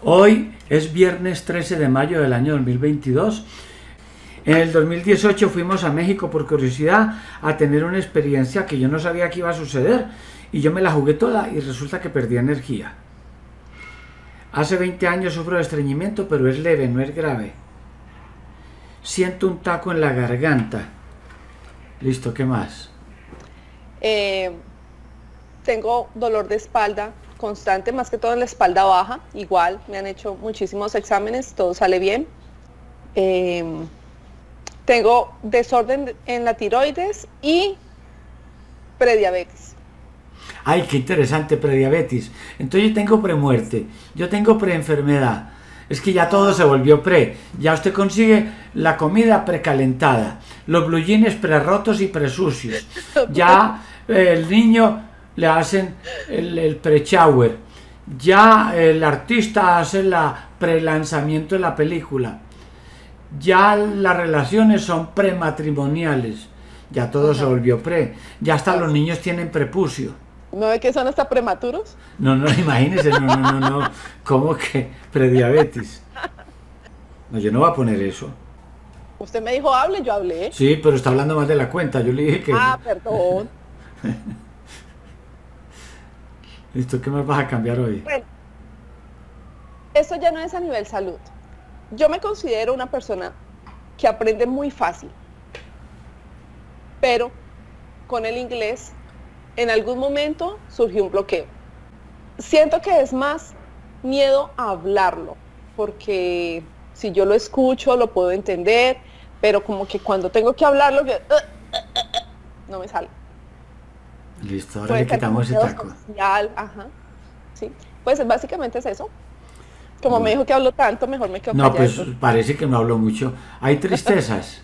Hoy es viernes 13 de mayo del año 2022. En el 2018 fuimos a México por curiosidad a tener una experiencia que yo no sabía que iba a suceder y yo me la jugué toda y resulta que perdí energía. Hace 20 años sufro de estreñimiento, pero es leve, no es grave. Siento un taco en la garganta. Listo, ¿qué más? Eh, Tengo dolor de espalda constante, más que todo en la espalda baja. Igual me han hecho muchísimos exámenes, todo sale bien. Eh, Tengo desorden en la tiroides y prediabetes. Ay, qué interesante, prediabetes. Entonces yo tengo premuerte, yo tengo preenfermedad. Es que ya todo se volvió pre. Ya usted consigue la comida precalentada, los blue jeans prerrotos y presucios. Ya el niño le hacen el pre-shower. Ya el artista hace la pre-lanzamiento de la película. Ya las relaciones son prematrimoniales. Ya todo se Ajá. volvió pre. Ya hasta los niños tienen prepucio. ¿No ve que son hasta prematuros? No, no, imagínese, no. ¿Cómo que prediabetes? No, yo no voy a poner eso. Usted me dijo hable, yo hablé. Sí, pero está hablando más de la cuenta. Yo le dije que... Ah, perdón. ¿Listo? ¿Qué más vas a cambiar hoy? Bueno, esto ya no es a nivel salud. Yo me considero una persona que aprende muy fácil, pero con el inglés en algún momento surgió un bloqueo. Siento que es más miedo a hablarlo, porque si yo lo escucho, lo puedo entender, pero como que cuando tengo que hablarlo, no me sale. Listo, ahora le Puede ser como quitamos ese miedo taco. social, ajá, sí. Pues básicamente es eso. Como me Bueno. dijo que hablo tanto, mejor me quedo No, callada pues entonces. parece que no hablo mucho. Hay tristezas,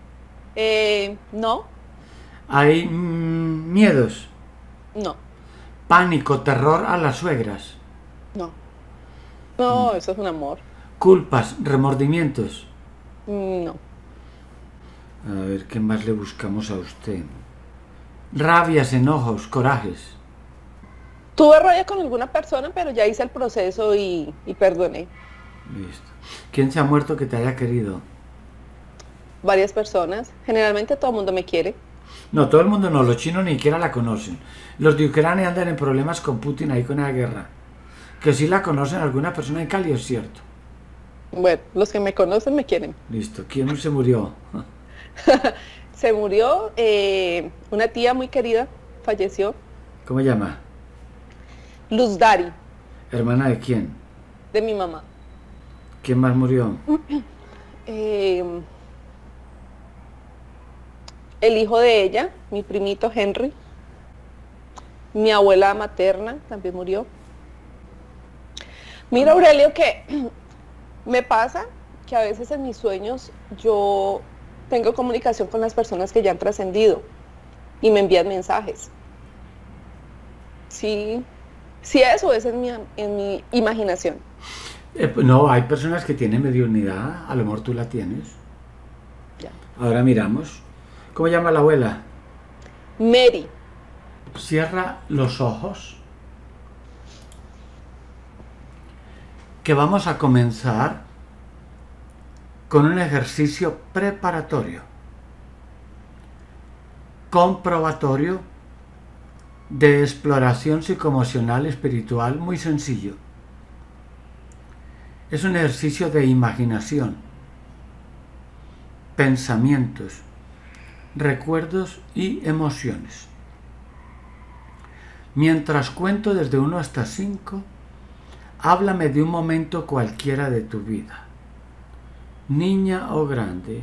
No, hay miedos, no, pánico, terror a las suegras, no, no, eso es un amor. culpas, remordimientos. No. A ver, ¿qué más le buscamos a usted? Rabias, enojos, corajes. Tuve rabia con alguna persona, pero ya hice el proceso y perdoné. Listo. ¿Quién se ha muerto que te haya querido? Varias personas. Generalmente todo el mundo me quiere. No, todo el mundo no, los chinos ni siquiera la conocen. Los de Ucrania andan en problemas con Putin ahí con la guerra. Que sí la conocen alguna persona en Cali, es cierto. Bueno, los que me conocen me quieren. Listo. ¿Quién se murió? Se murió una tía muy querida, falleció. ¿Cómo se llama? Luz Dari, ¿Hermana de quién? de mi mamá. ¿Quién más murió? Eh, el hijo de ella, mi primito Henry. Mi abuela materna también murió. Mira, Aurelio, que me pasa que a veces en mis sueños yo tengo comunicación con las personas que ya han trascendido y me envían mensajes. Sí, sí, eso es en mi imaginación. No, hay personas que tienen mediunidad, a lo mejor tú la tienes. Ya. Ahora miramos. ¿Cómo llama la abuela? Mary, Cierra los ojos. Que vamos a comenzar con un ejercicio preparatorio, comprobatorio de exploración psicoemocional espiritual muy sencillo. Es un ejercicio de imaginación, pensamientos, recuerdos y emociones. Mientras cuento desde 1 hasta 5, háblame de un momento cualquiera de tu vida, niña o grande,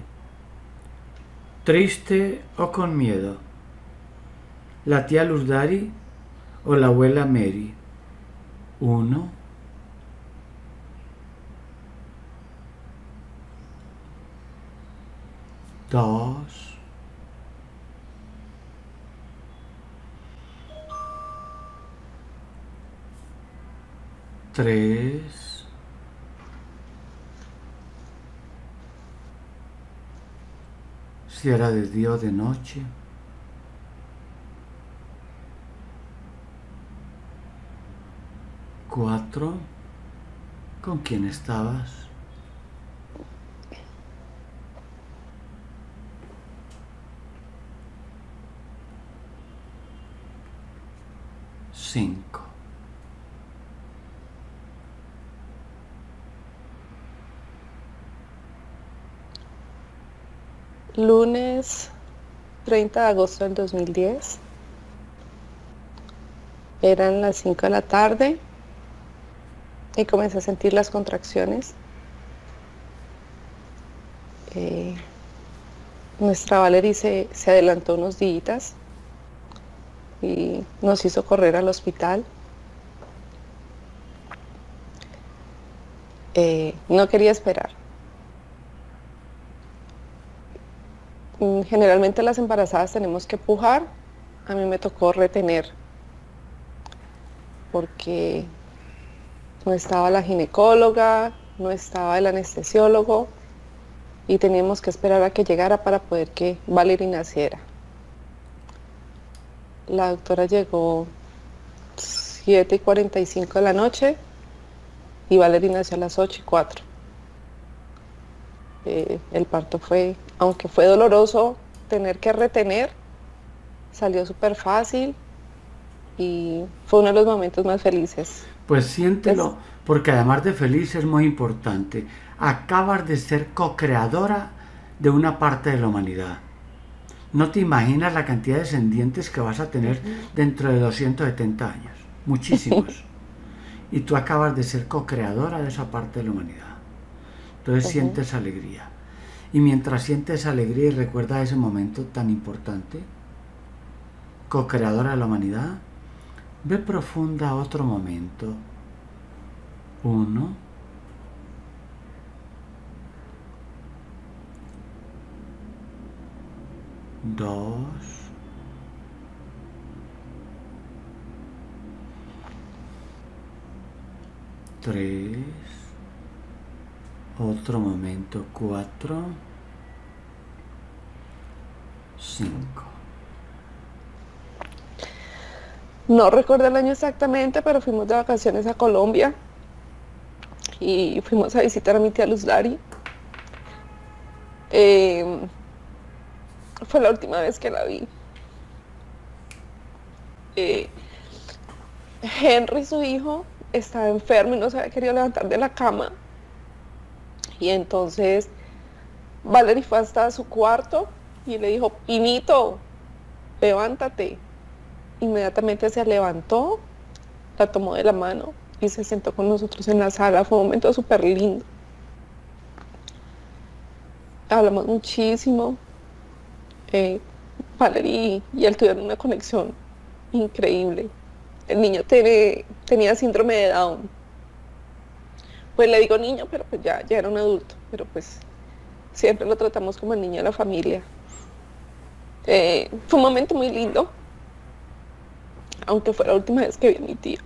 triste o con miedo, la tía Luz Dari o la abuela Mary. 1, 2, 3, si era de día o de noche. 4, ¿Con quién estabas? Cinco. Lunes 30 de agosto del 2010. Eran las 5 de la tarde y comencé a sentir las contracciones. Nuestra Valerie se adelantó unos días y nos hizo correr al hospital. No quería esperar. Generalmente las embarazadas tenemos que pujar. A mí me tocó retener porque no estaba la ginecóloga, no estaba el anestesiólogo y teníamos que esperar a que llegara para poder que Valerie naciera. La doctora llegó 7:45 de la noche y Valerie nació a las 8:04. El parto fue, aunque fue doloroso tener que retener, salió súper fácil y fue uno de los momentos más felices. Pues siéntelo, porque además de feliz es muy importante. Acabas de ser co-creadora de una parte de la humanidad. No te imaginas la cantidad de descendientes que vas a tener dentro de 270 años. Muchísimos. Y tú acabas de ser co-creadora de esa parte de la humanidad. Entonces sientes alegría. Y mientras sientes alegría y recuerdas ese momento tan importante, co-creadora de la humanidad, ve profunda a otro momento. 1, 2, 3, otro momento, 4, 5. No recuerdo el año exactamente, pero fuimos de vacaciones a Colombia y fuimos a visitar a mi tía Luz Dari. Fue la última vez que la vi. Henry, su hijo, estaba enfermo y no se había querido levantar de la cama. Y entonces Valerie fue hasta su cuarto y le dijo: Pinito, levántate. Inmediatamente se levantó, la tomó de la mano y se sentó con nosotros en la sala. Fue un momento súper lindo. Hablamos muchísimo. Valerie y él tuvieron una conexión increíble. El niño tenía síndrome de Down. Pues le digo niño, pero pues ya era un adulto. Pero pues siempre lo tratamos como el niño de la familia. Fue un momento muy lindo, aunque fue la última vez que vi a mi tía.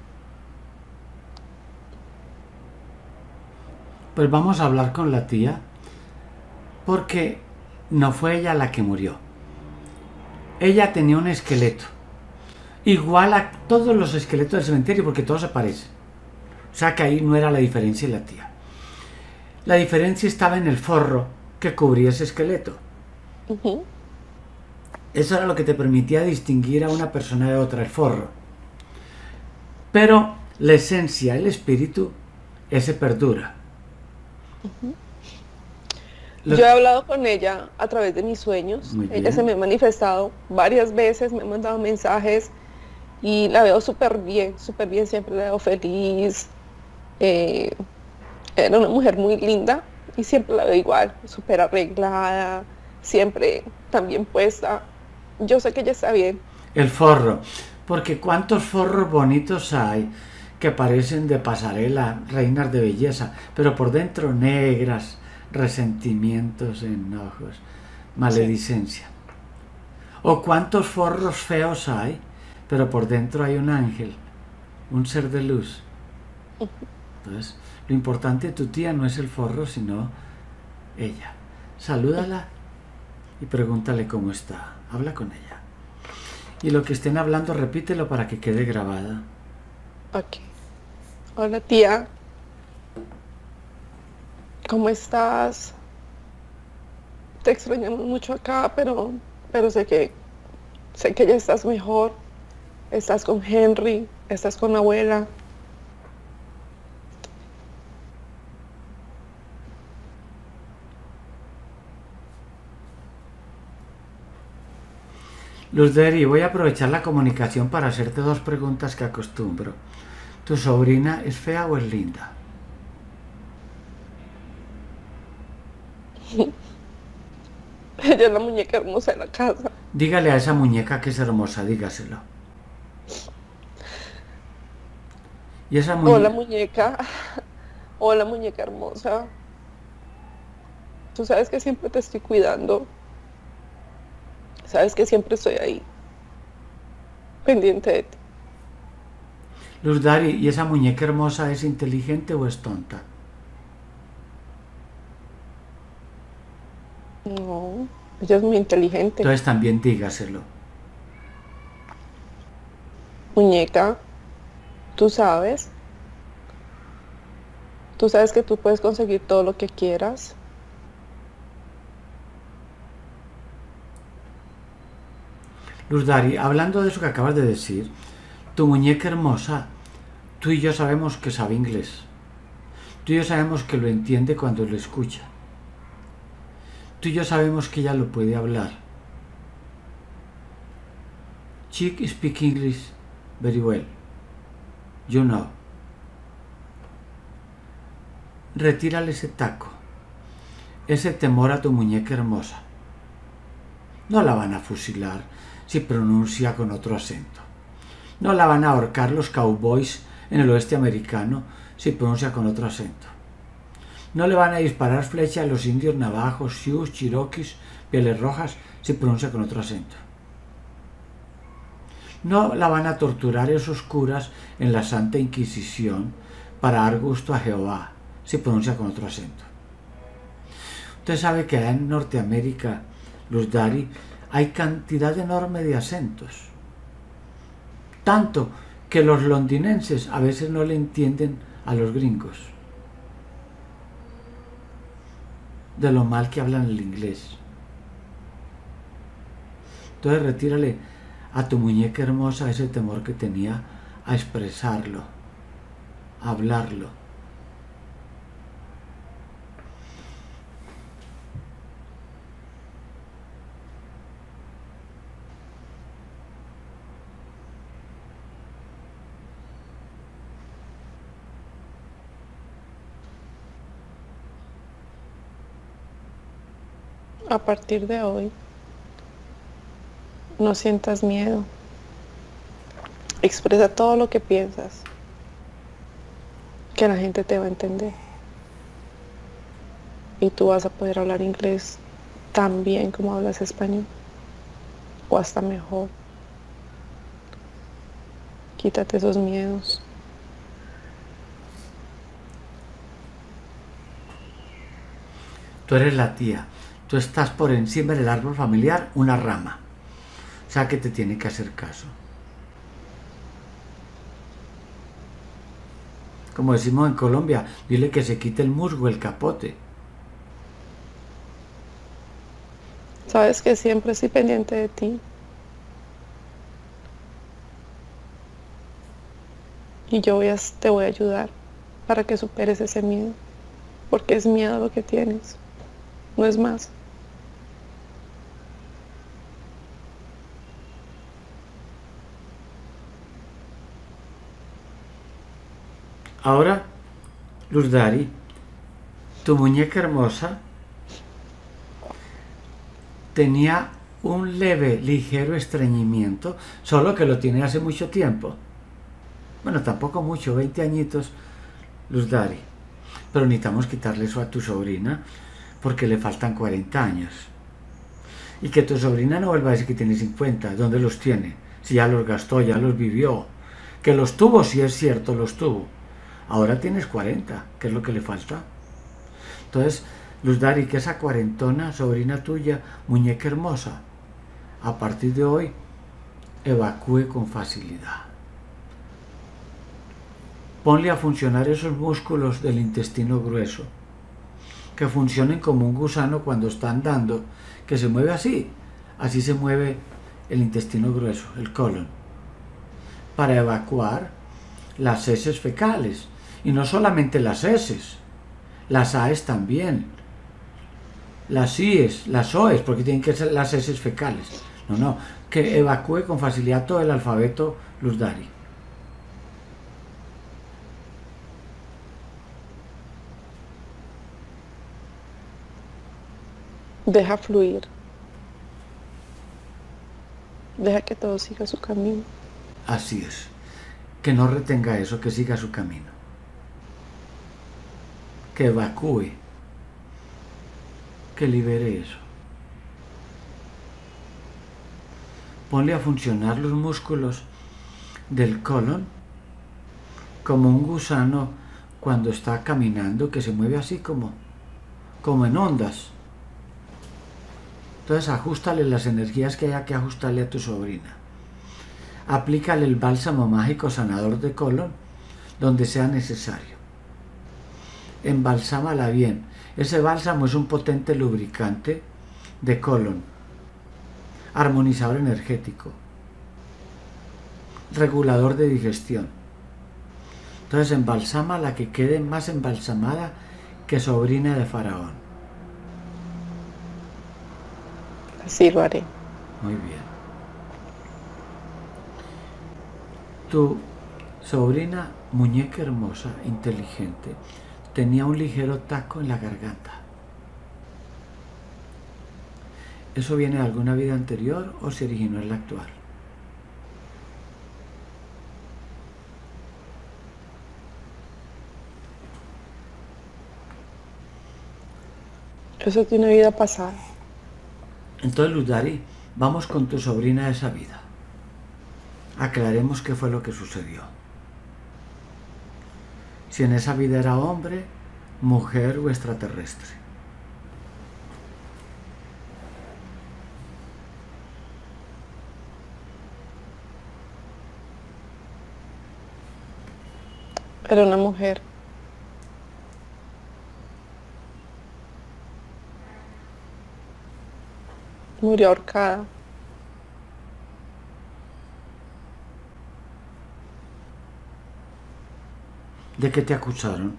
Pues vamos a hablar con la tía, porque no fue ella la que murió. Ella tenía un esqueleto, igual a todos los esqueletos del cementerio, porque todos se parecen. O sea que ahí no era la diferencia de la tía. La diferencia estaba en el forro que cubría ese esqueleto. Eso era lo que te permitía distinguir a una persona de otra, el forro. Pero la esencia, el espíritu, ese perdura. Yo he hablado con ella a través de mis sueños. Ella se me ha manifestado varias veces, me ha mandado mensajes y la veo súper bien, siempre la veo feliz. Era una mujer muy linda y siempre la veo igual, súper arreglada, siempre tan bien puesta. Yo sé que ella está bien. El forro, porque cuántos forros bonitos hay que parecen de pasarela, reinas de belleza, pero por dentro negras, resentimientos, enojos, maledicencia. O cuántos forros feos hay, pero por dentro hay un ángel, un ser de luz. Entonces, lo importante de tu tía no es el forro, sino ella. Salúdala y pregúntale cómo está. Habla con ella. Y lo que estén hablando, repítelo para que quede grabada. Ok. Hola, tía. ¿Cómo estás? Te extrañamos mucho acá, pero sé que ya estás mejor. Estás con Henry, estás con la abuela. Luz Deri, voy a aprovechar la comunicación para hacerte dos preguntas que acostumbro. ¿Tu sobrina es fea o es linda? Ella es la muñeca hermosa de la casa. Dígale a esa muñeca que es hermosa, dígaselo. Y esa Hola muñeca... muñeca, hola muñeca hermosa. Tú sabes que siempre te estoy cuidando. Sabes que siempre estoy ahí, pendiente de ti. Luz Dari, ¿y esa muñeca hermosa es inteligente o es tonta? No, ella es muy inteligente. Entonces también dígaselo. Muñeca, tú sabes. Tú sabes que tú puedes conseguir todo lo que quieras. Luz Dari, hablando de eso que acabas de decir, tu muñeca hermosa, tú y yo sabemos que sabe inglés. Tú y yo sabemos que lo entiende cuando lo escucha. Tú y yo sabemos que ella lo puede hablar. She speaks English very well. You know. Retírale ese taco, ese temor a tu muñeca hermosa. No la van a fusilar si pronuncia con otro acento. No la van a ahorcar los cowboys en el oeste americano si pronuncia con otro acento. No le van a disparar flecha a los indios navajos, sioux, cherokees, pieles rojas si pronuncia con otro acento. No la van a torturar esos curas en la Santa Inquisición para dar gusto a Jehová si pronuncia con otro acento. Usted sabe que allá en Norteamérica, Luz Dari, hay cantidad enorme de acentos. Tanto que los londinenses a veces no le entienden a los gringos de lo mal que hablan el inglés. Entonces retírale a tu muñeca hermosa ese temor que tenía a expresarlo, a hablarlo. A partir de hoy, no sientas miedo. Expresa todo lo que piensas, que la gente te va a entender. Y tú vas a poder hablar inglés tan bien como hablas español, o hasta mejor. Quítate esos miedos. Tú eres la tía. Tú estás por encima del árbol familiar, una rama. O sea que te tiene que hacer caso. Como decimos en Colombia, dile que se quite el musgo, el capote. Sabes que siempre estoy pendiente de ti. Y te voy a ayudar para que superes ese miedo. Porque es miedo lo que tienes. No es más. Ahora, Luz Dari, tu muñeca hermosa tenía un leve, ligero estreñimiento, solo que lo tiene hace mucho tiempo. Bueno, tampoco mucho, 20 añitos, Luz Dari. Pero necesitamos quitarle eso a tu sobrina porque le faltan 40 años. Y que tu sobrina no vuelva a decir que tiene 50. ¿Dónde los tiene? Si ya los gastó, ya los vivió. Que los tuvo, si es cierto, los tuvo. Ahora tienes 40, ¿qué es lo que le falta? Entonces, Luz Dari, que esa cuarentona, sobrina tuya, muñeca hermosa, a partir de hoy, evacúe con facilidad. Ponle a funcionar esos músculos del intestino grueso. que funcionen como un gusano cuando está andando, que se mueve así. Así se mueve el intestino grueso, el colon, para evacuar las heces fecales. Y no solamente las heces, las AES también, las IES, las OES, porque tienen que ser las heces fecales. No, que evacúe con facilidad todo el alfabeto Luz Dari. Deja fluir. Deja que todo siga su camino. Así es. Que no retenga eso, que siga su camino. Que evacúe. Que libere eso. Ponle a funcionar los músculos del colon como un gusano cuando está caminando, que se mueve así como en ondas. Entonces ajústale las energías que haya que ajustarle a tu sobrina. Aplícale el bálsamo mágico sanador de colon donde sea necesario. Embalsámala bien. Ese bálsamo es un potente lubricante de colon, armonizador energético, regulador de digestión. Entonces embalsámala, que quede más embalsamada que sobrina de Faraón. Así lo haré. Muy bien. Tu sobrina, muñeca hermosa, inteligente, tenía un ligero taco en la garganta. ¿Eso viene de alguna vida anterior o se originó en la actual? Eso tiene vida pasada. Entonces, Luz Dari, vamos con tu sobrina de esa vida. Aclaremos qué fue lo que sucedió. Si en esa vida era hombre, mujer o extraterrestre. Era una mujer. Murió ahorcada. ¿De qué te acusaron?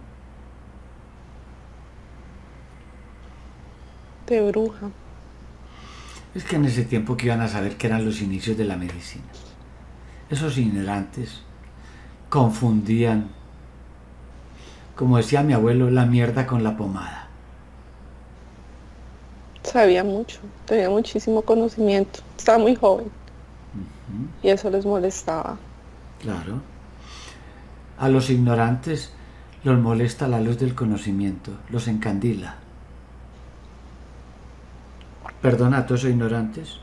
De bruja. Es que en ese tiempo que iban a saber que eran los inicios de la medicina. Esos ignorantes confundían, como decía mi abuelo, la mierda con la pomada. Sabía mucho, tenía muchísimo conocimiento. Estaba muy joven. Y eso les molestaba. Claro. A los ignorantes los molesta la luz del conocimiento, los encandila. Perdona a todos esos ignorantes.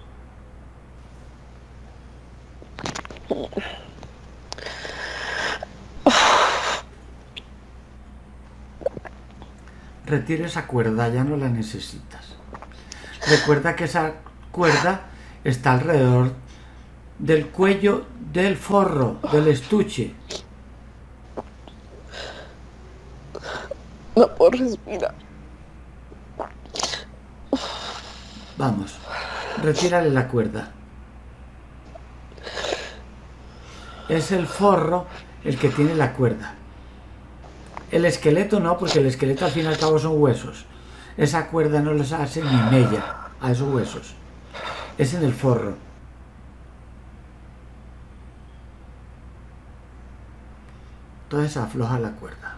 Retira esa cuerda, ya no la necesitas. Recuerda que esa cuerda está alrededor del cuello del forro, del estuche. No puedo respirar. Vamos, retírale la cuerda. Es el forro el que tiene la cuerda. El esqueleto no, porque el esqueleto al fin y al cabo son huesos. Esa cuerda no les hace ni mella a esos huesos. Es en el forro. Entonces afloja la cuerda.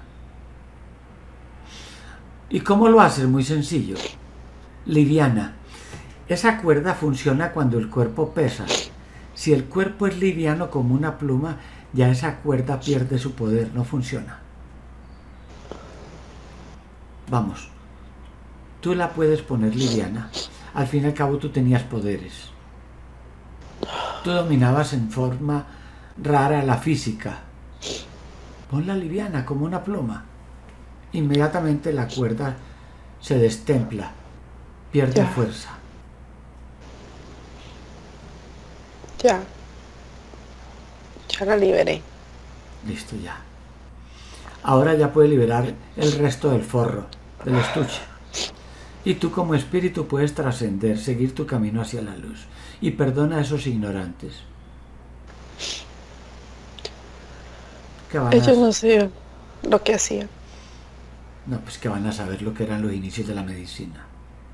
¿Y cómo lo haces? Muy sencillo. Liviana. Esa cuerda funciona cuando el cuerpo pesa. Si el cuerpo es liviano como una pluma, ya esa cuerda pierde su poder, no funciona. Vamos, tú la puedes poner liviana. Al fin y al cabo tú tenías poderes. Tú dominabas en forma rara la física. Ponla liviana como una pluma. Inmediatamente la cuerda se destempla, pierde fuerza. Ya la liberé. Listo ya. Ahora ya puede liberar el resto del forro, del estuche. Y tú como espíritu puedes trascender, seguir tu camino hacia la luz. Y perdona a esos ignorantes. Ellos no sabían lo que hacían. No, pues que van a saber lo que eran los inicios de la medicina.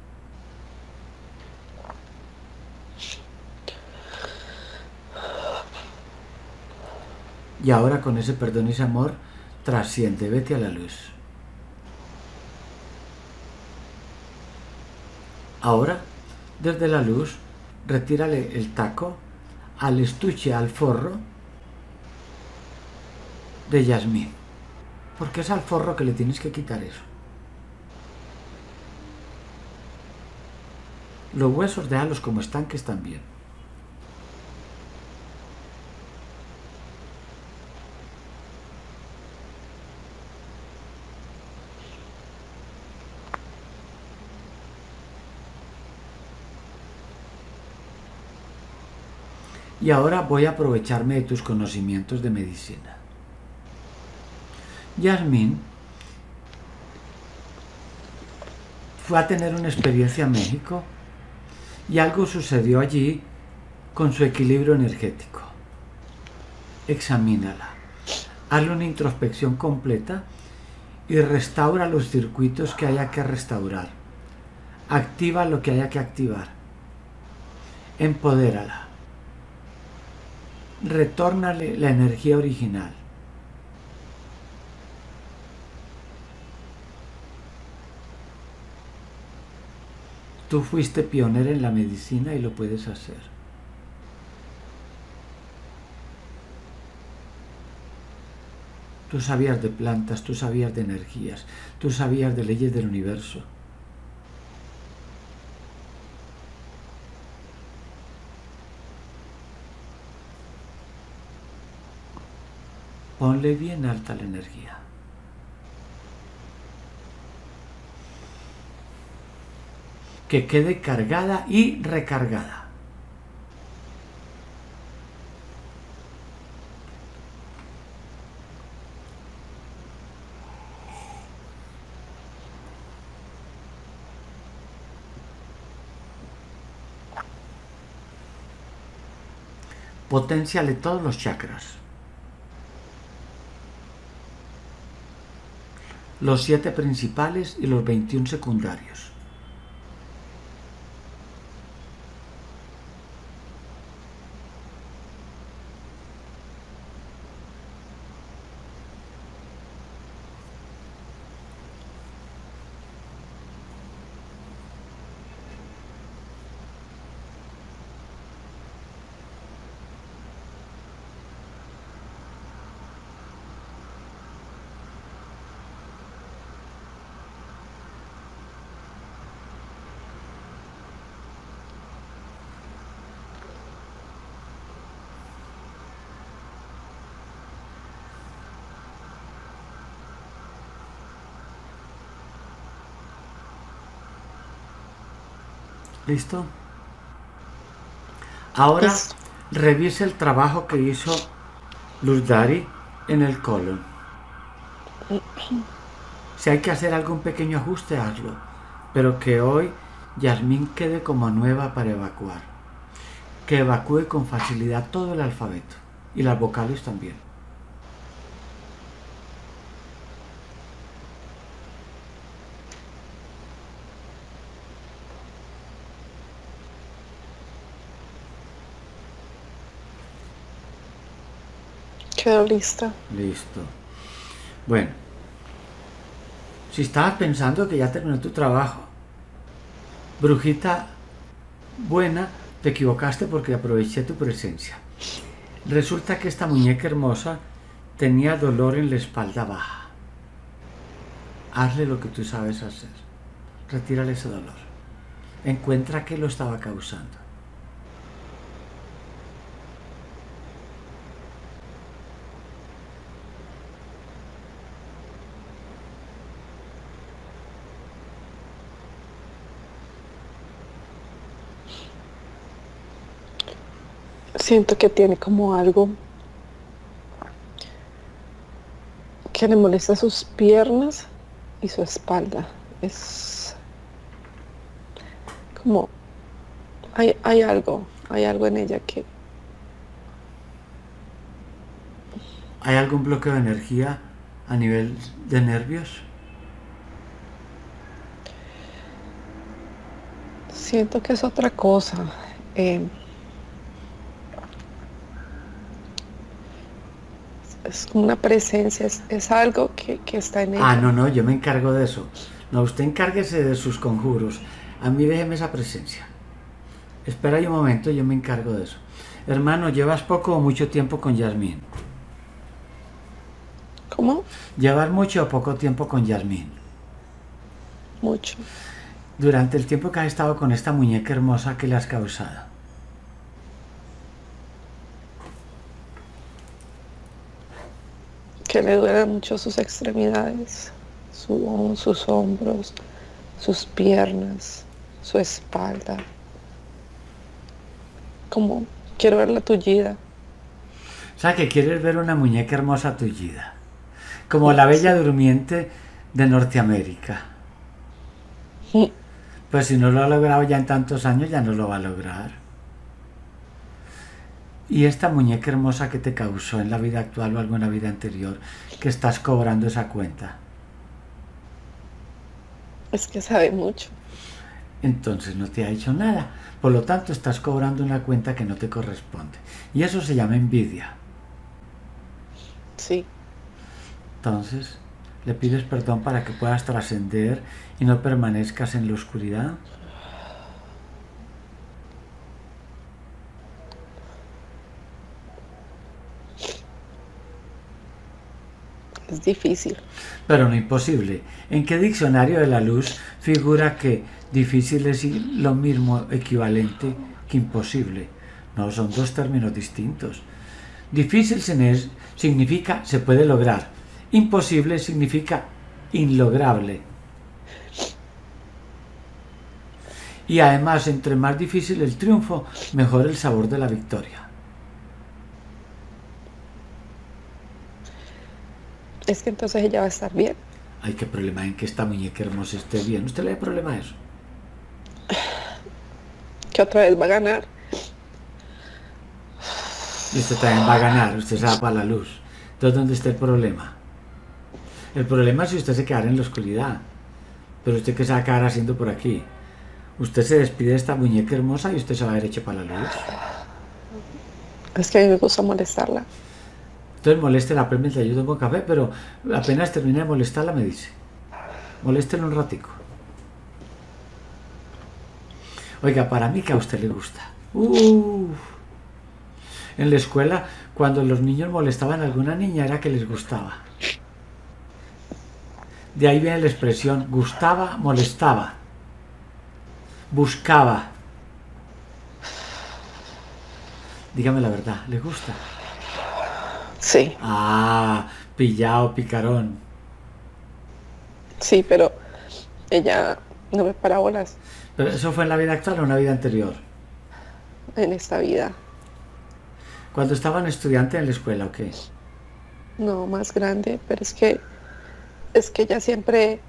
Y ahora con ese perdón y ese amor, trasciende, vete a la luz. Ahora, desde la luz, retírale el taco al estuche, al forro de Yasmín. Porque es al forro que le tienes que quitar eso. Los huesos déjalos como están, que están bien. Y ahora voy a aprovecharme de tus conocimientos de medicina. Yasmín fue a tener una experiencia en México y algo sucedió allí con su equilibrio energético. Examínala, hazle una introspección completa y restaura los circuitos que haya que restaurar. Activa lo que haya que activar. Empodérala. Retórnale la energía original. Tú fuiste pionera en la medicina y lo puedes hacer. Tú sabías de plantas, tú sabías de energías, tú sabías de leyes del universo. Ponle bien alta la energía. Que quede cargada y recargada. Potenciale todos los chakras. Los 7 principales y los 21 secundarios. ¿Listo? Ahora revise el trabajo que hizo Luz Dari en el colon. Si hay que hacer algún pequeño ajuste, hazlo. Pero que hoy Yasmín quede como nueva para evacuar. Que evacúe con facilidad todo el alfabeto. Y las vocales también. Quedó lista. Listo. Bueno. Si estabas pensando que ya terminó tu trabajo, brujita buena, te equivocaste porque aproveché tu presencia. Resulta que esta muñeca hermosa tenía dolor en la espalda baja. Hazle lo que tú sabes hacer. Retírale ese dolor. Encuentra qué lo estaba causando. Siento que tiene como algo que le molesta sus piernas y su espalda. Es como, hay algo en ella que, ¿Hay algún bloqueo de energía a nivel de nervios? siento que es otra cosa. Eh, es como una presencia, es algo que está en Ah, ella. no, no, yo me encargo de eso. No, usted encárguese de sus conjuros. A mí déjeme esa presencia. Espera ahí un momento, yo me encargo de eso. Hermano, ¿llevas poco o mucho tiempo con Yasmín? ¿Cómo? ¿Llevas mucho o poco tiempo con Yasmín? Mucho. Durante el tiempo que has estado con esta muñeca hermosa, ¿qué le has causado? Que le duelen mucho sus extremidades, sus hombros, sus piernas, su espalda. Como quiero verla tullida. O sea, que quieres ver una muñeca hermosa tullida. Como la Bella Durmiente de Norteamérica. Pues si no lo ha logrado ya en tantos años, ya no lo va a lograr. ¿Y esta muñeca hermosa que te causó en la vida actual o alguna vida anterior, que estás cobrando esa cuenta? Es que sabe mucho. Entonces no te ha hecho nada. Por lo tanto, estás cobrando una cuenta que no te corresponde. Y eso se llama envidia. Sí. Entonces, le pides perdón para que puedas trascender y no permanezcas en la oscuridad. Es difícil. Pero no imposible. ¿En qué diccionario de la luz figura que difícil es lo mismo equivalente que imposible? No, son dos términos distintos. Difícil significa se puede lograr. Imposible significa inlograble. Y además, entre más difícil el triunfo, mejor el sabor de la victoria. Es que entonces ella va a estar bien. Ay, qué problema en que esta muñeca hermosa esté bien. ¿Usted le da problema a eso? Que otra vez va a ganar. Y usted también va a ganar, usted se va para la luz. Entonces, ¿dónde está el problema? El problema es si usted se quedara en la oscuridad. Pero usted, ¿qué se va a quedar haciendo por aquí? Usted se despide de esta muñeca hermosa y usted se va derecho para la luz. Es que a mí me gusta molestarla. Entonces moléstela, premio, le ayudo con café, pero apenas termine de molestarla me dice. Moléstela un ratico. Oiga, para mí que a usted le gusta. En la escuela, cuando los niños molestaban a alguna niña, era que les gustaba. De ahí viene la expresión gustaba, molestaba, buscaba. Dígame la verdad, ¿le gusta? Sí. Ah, pillado, picarón. Sí, pero ella no me para bolas ¿Pero eso fue en la vida actual o en la vida anterior? en esta vida. Cuando estaban estudiantes en la escuela, ¿o qué? No, más grande, pero es que ella siempre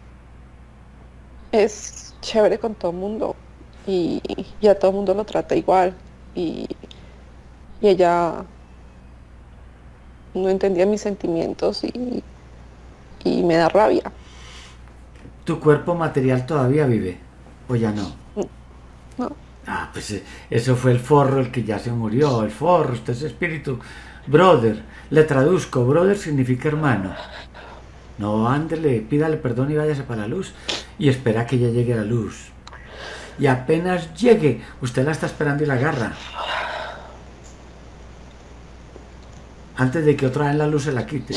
es chévere con todo el mundo y a todo el mundo lo trata igual y ella no entendía mis sentimientos y me da rabia. ¿Tu cuerpo material todavía vive? ¿O ya no? No, Ah, pues eso fue el forro el que ya se murió. El forro, usted es espíritu. Brother, le traduzco. Brother significa hermano. No, ándele, pídale perdón y váyase para la luz. Y espera que ya llegue la luz. Y apenas llegue, usted la está esperando y la agarra. Antes de que otra vez la luz se la quite.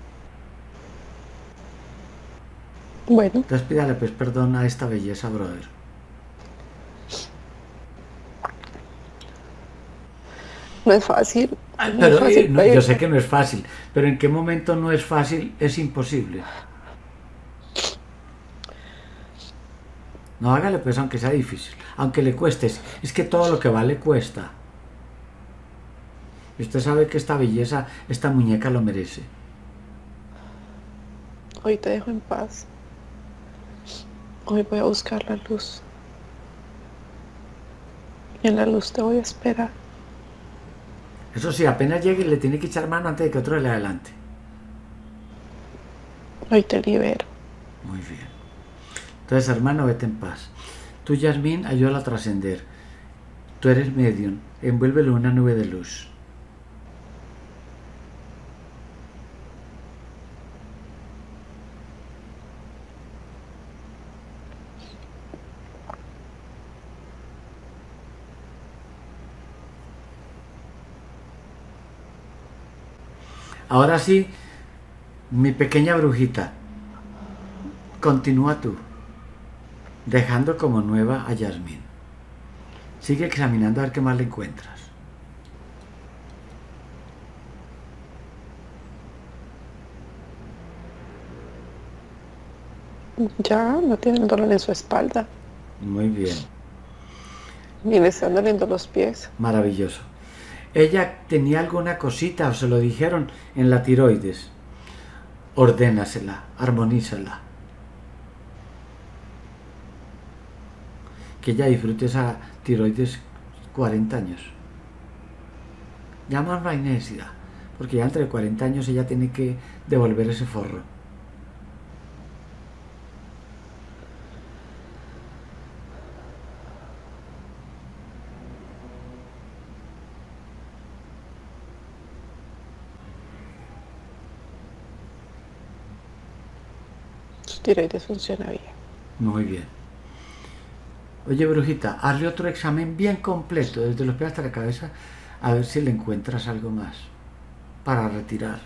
bueno, Entonces pídale pues perdón a esta belleza, brother. no es fácil. Ay, No es pero fácil no, yo pedir. sé que no es fácil, pero ¿en qué momento no es fácil? Es imposible. No, hágale pues aunque sea difícil, aunque le cueste, es que todo lo que vale cuesta. Y usted sabe que esta belleza, esta muñeca lo merece. Hoy te dejo en paz. Hoy voy a buscar la luz. En la luz te voy a esperar. Eso sí, apenas llegue le tiene que echar mano antes de que otro le adelante. Hoy te libero. Muy bien. Entonces, hermano, vete en paz. Tú, Yasmín, ayúdalo a trascender. Tú eres medium, envuélvelo en una nube de luz. Ahora sí, mi pequeña brujita, continúa tú, dejando como nueva a Yasmín. Sigue examinando a ver qué más le encuentras. Ya no tiene dolor en su espalda, Muy bien, ni le están doliendo los pies. maravilloso. Ella tenía alguna cosita o se lo dijeron en la tiroides. Ordénasela, armonízala. Que ella disfrute esa tiroides 40 años. Ya más no hay necesidad, porque ya entre 40 años ella tiene que devolver ese forro. Su tiroides funciona bien. Muy bien. Oye, brujita, hazle otro examen bien completo, desde los pies hasta la cabeza, a ver si le encuentras algo más para retirar.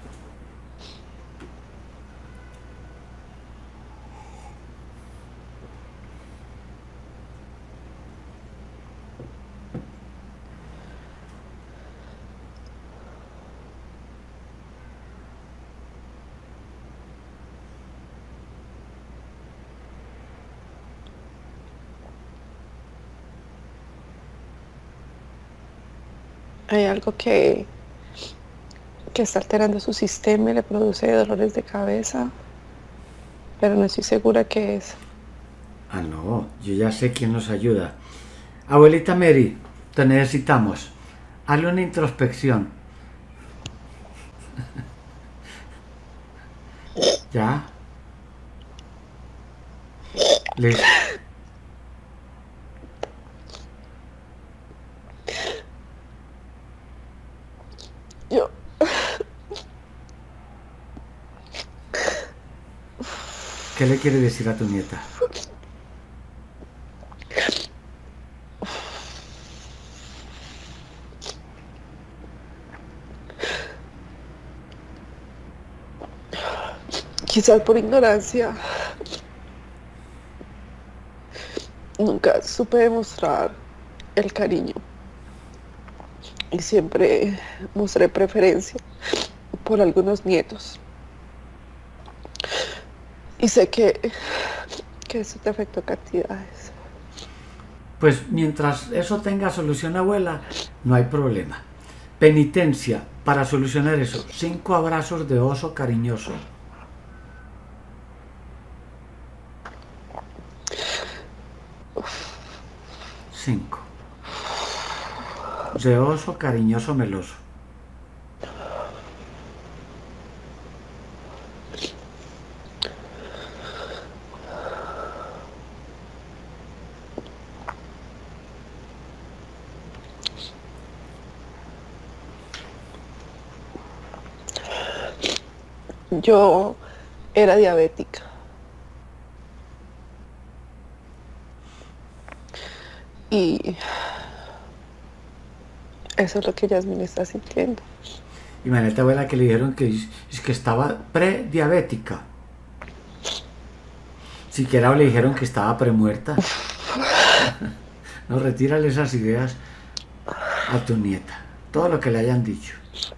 Hay algo que está alterando su sistema y le produce dolores de cabeza, pero no estoy segura qué es. Ah, no, yo ya sé quién nos ayuda. Abuelita Mary, te necesitamos. Hazle una introspección. ¿Ya? Listo. Yo, ¿Qué le quiere decir a tu nieta? quizás por ignorancia, nunca supe demostrar el cariño y siempre mostré preferencia por algunos nietos. Y sé que eso te afectó cantidades. Pues mientras eso tenga solución, abuela, no hay problema. Penitencia para solucionar eso. 5 abrazos de oso cariñoso. 5 de oso cariñoso meloso. Yo era diabética. Y eso es lo que Yasmín está sintiendo. Imagínate, abuela, que le dijeron que es que estaba prediabética. Siquiera le dijeron que estaba premuerta. No, retírale esas ideas a tu nieta. Todo lo que le hayan dicho.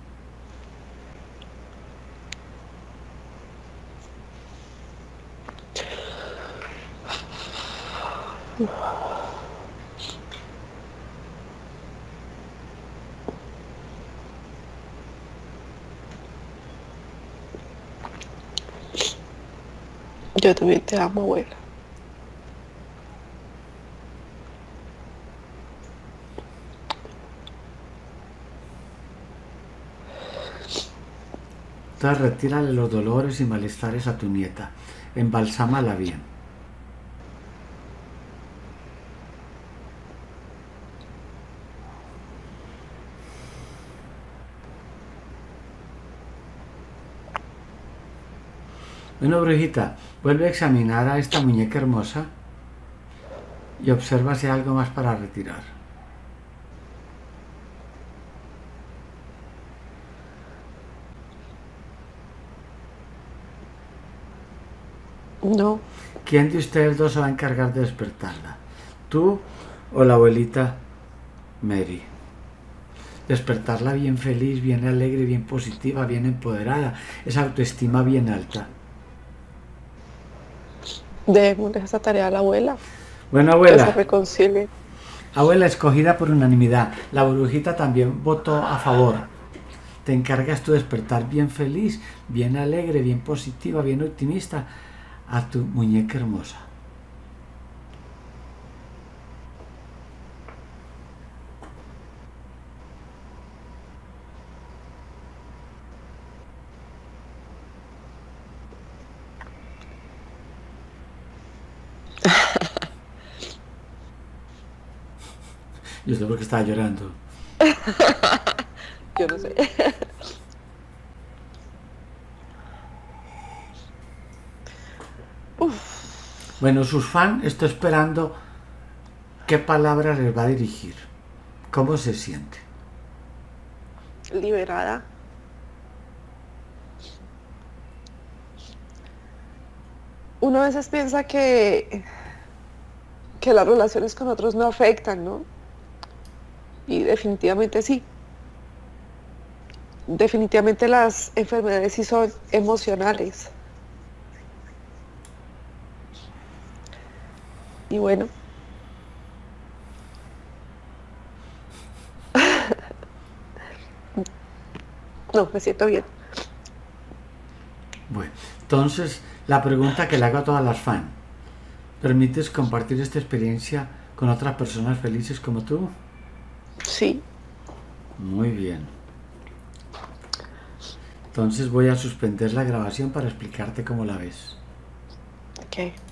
Yo también te amo, abuela. Entonces retírale los dolores y malestares a tu nieta. Embalsámala bien. Bueno, brujita, vuelve a examinar a esta muñeca hermosa y observa si hay algo más para retirar. No. ¿Quién de ustedes dos se va a encargar de despertarla? ¿Tú o la abuelita Mary? Despertarla bien feliz, bien alegre, bien positiva, bien empoderada, esa autoestima bien alta. Dejemos esa tarea a la abuela. Bueno, Que abuela. se reconcilie. Abuela, escogida por unanimidad. La brujita también votó a favor. Te encargas tú de despertar bien feliz, bien alegre, bien positiva, bien optimista a tu muñeca hermosa. Yo sé por qué estaba llorando. Yo no sé. Bueno, sus fans está esperando qué palabra les va a dirigir. ¿Cómo se siente? Liberada. Uno a veces piensa que las relaciones con otros no afectan, ¿no? Y definitivamente sí. Definitivamente las enfermedades sí son emocionales. Y bueno. No, me siento bien. Bueno, entonces la pregunta que le hago a todas las fans. ¿Permites compartir esta experiencia con otras personas felices como tú? Sí. Muy bien. Entonces voy a suspender la grabación para explicarte cómo la ves. Ok.